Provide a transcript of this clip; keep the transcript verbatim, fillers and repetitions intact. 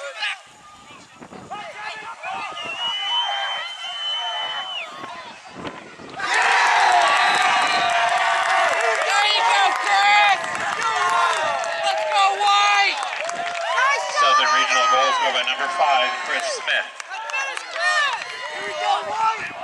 Southern Regional goal scored by number five, Chris Smith. Here we go, White!